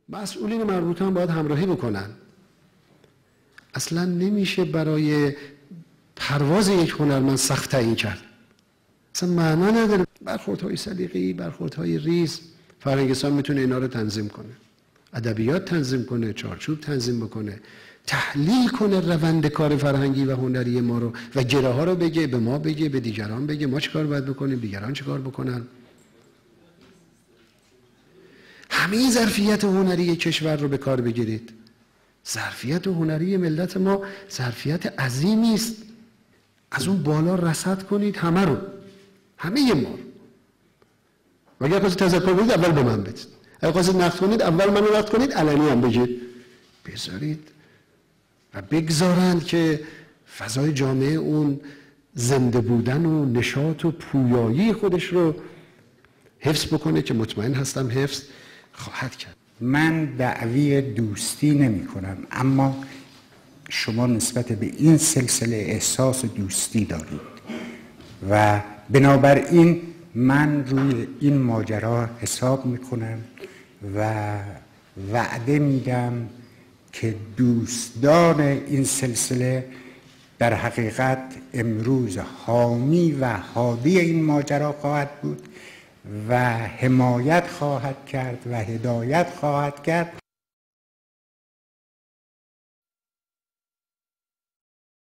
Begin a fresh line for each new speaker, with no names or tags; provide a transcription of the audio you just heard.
مسئولین مربوط هم باید همراهی بکنن. اصلا نمیشه برای پرواز یک هنرمند سخت تعیین کرد، اصلا معنا نداره. برخوردهای سلیقه‌ای، برخوردهای ریز، فرهنگستان میتونه اینا رو تنظیم کنه، ادبیات تنظیم کنه، چارچوب تنظیم بکنه، تحلیل کنه روند کار فرهنگی و هنری ما رو و گره ها رو بگه، به ما بگه، به دیگران بگه ما چیکار باید بکنیم، دیگران چیکار بکنن. همه ظرفیت هنری کشور رو به کار بگیرید. ظرفیت هنری ملت ما ظرفیت عظیمی است. از اون بالا رصد کنید همه رو، همه ما رو. و اگر خواستید تذکر بدید اول به من بدید، اگر خواستید نقد کنید اول منو نقد کنید، علنی هم بگید. بذارید و بگذارند که فضای جامعه اون زنده بودن و نشاط و پویایی خودش رو حفظ بکنه که مطمئن هستم حفظ خواهد کرد.
من دعوی دوستی نمی کنم، اما شما نسبت به این سلسله احساس دوستی دارید و بنابراین من روی این ماجرا حساب می کنم و وعده میدم که دوستدار این سلسله در حقیقت امروز حامی و هادی این ماجرا خواهد بود و حمایت خواهد کرد و هدایت خواهد کرد.